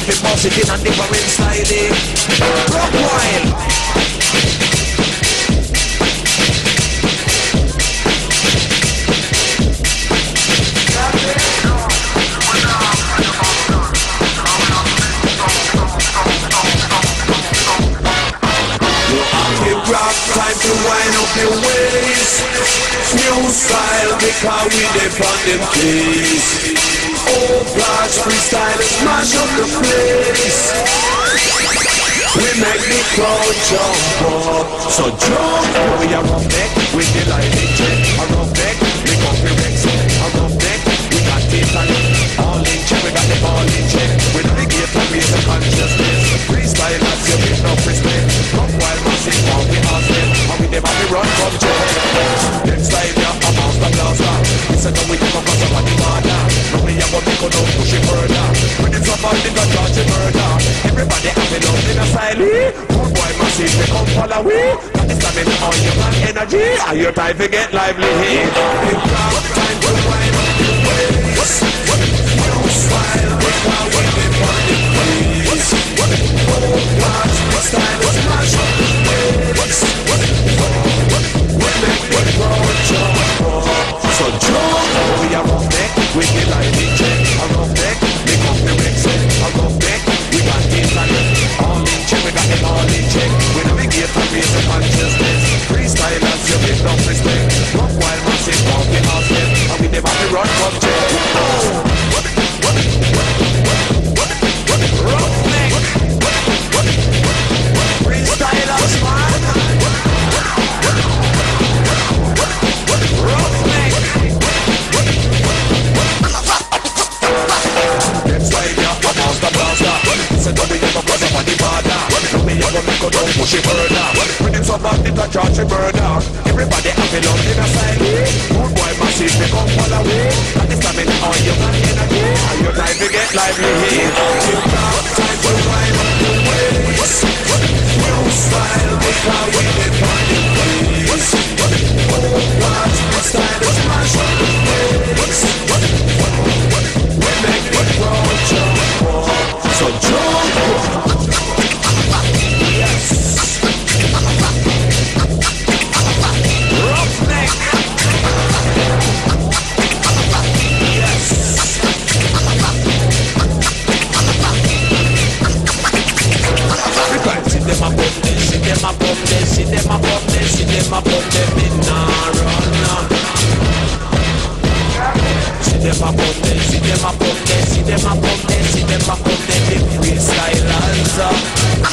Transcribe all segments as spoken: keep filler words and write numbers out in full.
me boss it in and different styling. Rock wild. Rock, time to wind up your waist. New style because we dey on them keys. Old blocks, freestylers smash up the place. We make the crowd jump up. So jump, we are rough neck with the lightning check. A rough neck, we got the Rex. A rough neck, we got teeth and all in check. We got the ball in check. We don't give to raise the consciousness. Freestylers, you give no respect. Come wild, massive, all we have them. And we never be run from check. Them style, yeah, a master blaster. We said no, we never cross up on the border. No, we have a make or don't push it further. When it's up on the gun, charge it murder. Everybody have it up in a style. Good boy, massive, they come follow we. Got the stamina on your man energy. Are your time to get lively here? Big rock, time to wind up your waist. New style, we are waiting for the place. Old blocks, style is smash up the place. We make the crowd jump up. So jump, we are rough neck with the lightning check. A rough neck, we come the Rex. A rough neck, we got teeth and all in check. We got them all in check. We don't give to raise the consciousness. Freestylers, you give no respect. Rock wild, massive, walking off them. And we never be run from check. Rough neck, freestylers, man. Rough neck. That's why you're a master blaster. Said that we never cross up on the border. No, we never make a don't push it further. When it's up on the top, charge it murder. Everybody have it on in a side. Good boy, massive, they come follow me. And this time in all your man energy. And your time to get lively here. Time to wind up the waist. New style, because we did on the place. Old blocks, style is smash up the place. We make the crowd jump up. So jump. Yes. Rough neck. Yes. See them a bump them, see them a bump them, see them a bump them, see them a bump them in a run. See them a bump them, see them a bump them, see them a bump them, see them a bump them in freestylers.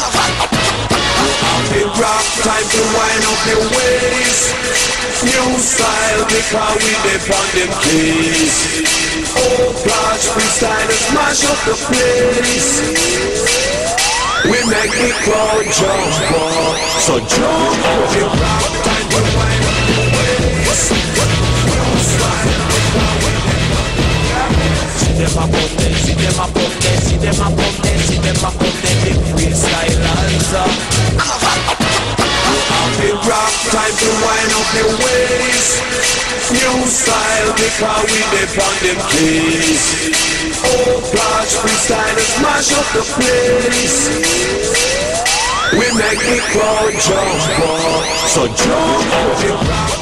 Big rock, time to wind up your waist. New style because we dey on them keys. Old blocks, freestylers smash up the place. We make the crowd jump up. So jump, big rock, time to wind up your waist. New style because we dey on them keys. See them a bump them, see them a bump them, see them a bump them, see them a bump them in freestylers. Big rock, time to wind up your waist. New style because we dey on them keys. Old blocks, freestylers smash up the place. We make the crowd jump up. So jump, big rock.